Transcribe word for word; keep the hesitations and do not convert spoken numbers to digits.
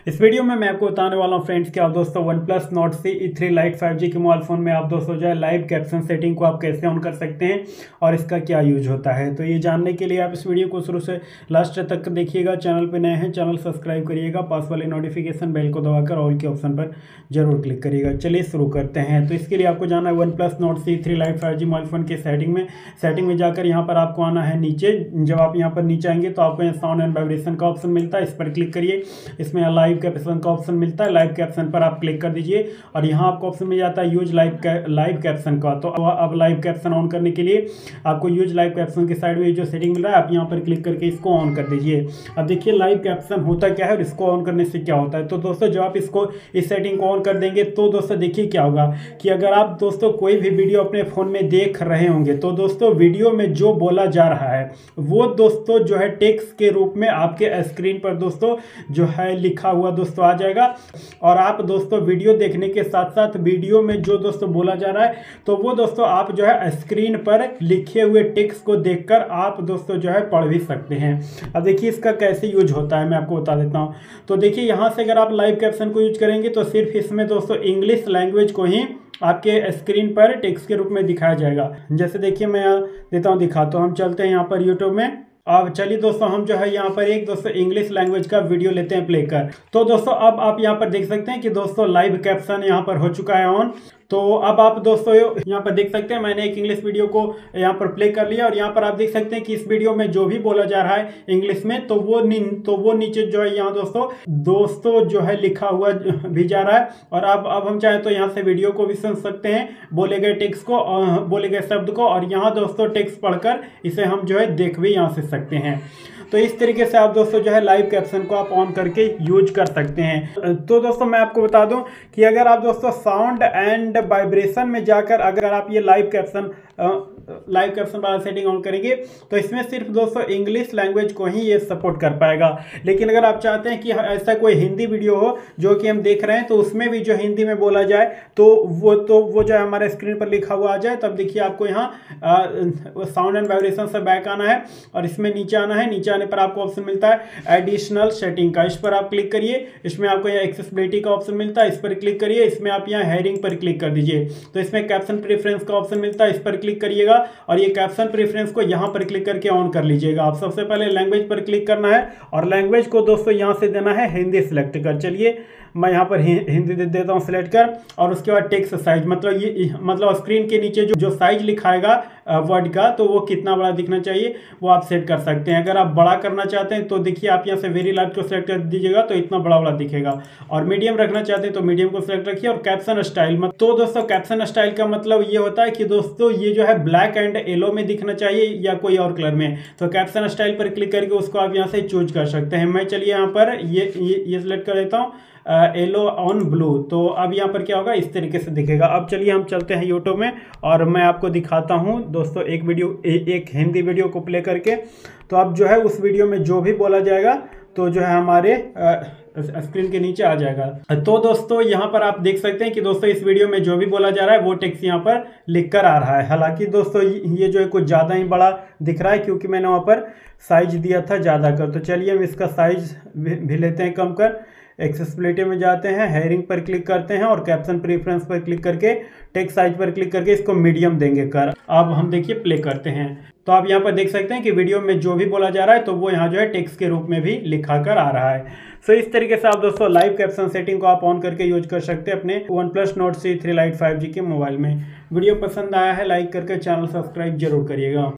इस वीडियो में मैं आपको बताने वाला हूं फ्रेंड्स कि आप दोस्तों OnePlus Nord C E three lite five G के मोबाइल फ़ोन में आप दोस्तों जो है लाइव कैप्शन सेटिंग को आप कैसे ऑन कर सकते हैं और इसका क्या यूज होता है। तो ये जानने के लिए आप इस वीडियो को शुरू से लास्ट तक देखिएगा। चैनल पे नए हैं चैनल सब्सक्राइब करिएगा, पास वाले नोटिफिकेशन बेल को दबाकर ऑल के ऑप्शन पर जरूर क्लिक करिएगा। चलिए शुरू करते हैं। तो इसके लिए आपको जाना है OnePlus Nord C E three lite five G mobile phone के सेटिंग में सेटिंग में जाकर यहाँ पर आपको आना है नीचे। जब आप यहाँ पर नीचे आएंगे तो आपको साउंड एंड वाइब्रेशन का ऑप्शन मिलता है, इस पर क्लिक करिए। इसमें लाइव कैप्शन का ऑप्शन मिलता है, लाइव कैप्शन पर आप क्लिक कर दीजिए और यहाँ आपको ऑप्शन मिल जाता है यूज लाइव लाइव कैप्शन का। तो अब लाइव कैप्शन ऑन करने के लिए आपको यूज लाइव कैप्शन के साइड में जो सेटिंग मिल रहा है आप यहाँ पर क्लिक करके इसको ऑन कर दीजिए। अब देखिए लाइव कैप्शन होता क्या है और इसको ऑन करने से क्या होता है। तो दोस्तों जब आप इसको इस सेटिंग को ऑन कर देंगे तो दोस्तों देखिए क्या होगा कि अगर आप दोस्तों कोई भी वीडियो अपने फ़ोन में देख रहे होंगे तो दोस्तों वीडियो में जो बोला जा रहा है वो दोस्तों जो है टेक्स्ट के रूप में आपके स्क्रीन पर दोस्तों जो है लिखा हुआ दोस्तों आ जाएगा। और आप दोस्तों वीडियो देखने के साथ साथ वीडियो में जो दोस्तों बोला जा रहा है तो वो दोस्तों आप जो है स्क्रीन पर लिखे हुए टेक्स्ट को देखकर आप दोस्तों जो है पढ़ भी सकते हैं। अब देखिए इसका कैसे यूज होता है मैं आपको बता देता हूं। तो देखिए यहाँ से अगर आप लाइव कैप्शन को यूज करेंगे तो सिर्फ इसमें दोस्तों इंग्लिश लैंग्वेज को ही आपके स्क्रीन पर टेक्स्ट के रूप में दिखाया जाएगा। जैसे देखिए मैं यहाँ देता हूँ दिखाता हूँ। हम चलते हैं यहाँ पर यूट्यूब में। अब चलिए दोस्तों हम जो है यहाँ पर एक दोस्तों इंग्लिश लैंग्वेज का वीडियो लेते हैं प्ले कर। तो दोस्तों अब आप यहाँ पर देख सकते हैं कि दोस्तों लाइव कैप्शन यहाँ पर हो चुका है ऑन। तो अब आप दोस्तों यहाँ पर देख सकते हैं मैंने एक इंग्लिश वीडियो को यहाँ पर प्ले कर लिया और यहाँ पर आप देख सकते हैं कि इस वीडियो में जो भी बोला जा रहा है इंग्लिश में तो वो तो वो नीचे जो है यहाँ दोस्तों दोस्तों जो है लिखा हुआ भी जा रहा है। और अब अब हम चाहें तो यहाँ से वीडियो को भी सुन सकते हैं, बोले गए टेक्स्ट को, बोले गए शब्द को, और यहाँ दोस्तों टेक्स्ट पढ़कर इसे हम जो है देख भी यहाँ से सकते हैं। तो इस तरीके से आप दोस्तों जो है लाइव कैप्शन को आप ऑन करके यूज कर सकते हैं। तो दोस्तों मैं आपको बता दूं कि अगर आप दोस्तों साउंड एंड वाइब्रेशन में जाकर अगर आप ये लाइव कैप्शन लाइव कैप्शन वाला सेटिंग ऑन करेंगे तो इसमें सिर्फ दोस्तों इंग्लिश लैंग्वेज को ही ये सपोर्ट कर पाएगा। लेकिन अगर आप चाहते हैं कि ऐसा कोई हिंदी वीडियो हो जो कि हम देख रहे हैं तो उसमें भी जो हिंदी में बोला जाए तो वो तो वो जो है हमारे स्क्रीन पर लिखा हुआ आ जाए, तब देखिए आपको यहाँ साउंड एंड वाइब्रेशन से बैक आना है और इसमें नीचे आना है। नीचे आने पर आपको ऑप्शन मिलता है एडिशनल सेटिंग का, इस पर आप क्लिक करिए। इसमें आपको यहाँ एक्सेसिबिलिटी का ऑप्शन मिलता है, इस पर क्लिक करिए। इसमें आप यहाँ हेयरिंग पर क्लिक कर दीजिए। तो इसमें कैप्शन प्रेफरेंस का ऑप्शन मिलता है, इस पर क्लिक करिएगा और ये कैप्शन प्रेफरेंस को यहाँ पर क्लिक करके ऑन कर लीजिएगा। आप सबसे पहले लैंग्वेज पर क्लिक करना है और लैंग्वेज को दोस्तों यहाँ से देना है हिंदी सिलेक्ट कर। चलिए मैं यहाँ पर हिंदी दे देता हूँ सिलेक्ट कर। और उसके बाद टेक्स्ट साइज मतलब ये मतलब स्क्रीन के नीचे जो जो साइज लिखाएगा वर्ड का तो वो कितना बड़ा दिखना चाहिए वो आप सेट कर सकते हैं। अगर आप बड़ा करना चाहते हैं तो देखिए आप यहाँ से वेरी लार्ज को सिलेक्ट कर दीजिएगा तो इतना बड़ा बड़ा दिखेगा। और मीडियम रखना चाहते हैं तो मीडियम को सिलेक्ट रखिए। और कैप्शन स्टाइल तो दोस्तों कैप्शन स्टाइल का मतलब ये होता है कि दोस्तों ये जो है ब्लैक एंड येलो में दिखना चाहिए या कोई और कलर में। तो कैप्शन स्टाइल पर क्लिक करके उसको आप यहाँ से चूज कर सकते हैं। मैं चलिए यहाँ पर ये ये सिलेक्ट कर देता हूँ येलो ऑन ब्लू। तो अब यहाँ पर क्या होगा इस तरीके से दिखेगा। अब चलिए हम चलते हैं यूट्यूब में और मैं आपको दिखाता हूँ दोस्तों एक वीडियो ए, एक हिंदी वीडियो को प्ले करके। तो अब जो है उस वीडियो में जो भी बोला जाएगा तो जो है हमारे स्क्रीन के नीचे आ जाएगा। तो दोस्तों यहाँ पर आप देख सकते हैं कि दोस्तों इस वीडियो में जो भी बोला जा रहा है वो टेक्स्ट यहाँ पर लिख कर आ रहा है। हालांकि दोस्तों ये जो है कुछ ज़्यादा ही बड़ा दिख रहा है क्योंकि मैंने वहाँ पर साइज दिया था ज़्यादा कर। तो चलिए हम इसका साइज भी लेते हैं कम कर। एक्सेसिबिलिटी में जाते हैं, हेयरिंग पर क्लिक करते हैं और कैप्शन प्रेफरेंस पर क्लिक करके टेक्स्ट साइज पर क्लिक करके इसको मीडियम देंगे कर। अब हम देखिए प्ले करते हैं। तो आप यहाँ पर देख सकते हैं कि वीडियो में जो भी बोला जा रहा है तो वो यहाँ जो है टेक्स्ट के रूप में भी लिखा कर आ रहा है। सो इस तरीके से आप दोस्तों लाइव कैप्शन सेटिंग को आप ऑन करके यूज कर सकते हैं अपने OnePlus Nord C three lite five G के मोबाइल में। वीडियो पसंद आया है लाइक करके चैनल सब्सक्राइब जरूर करिएगा।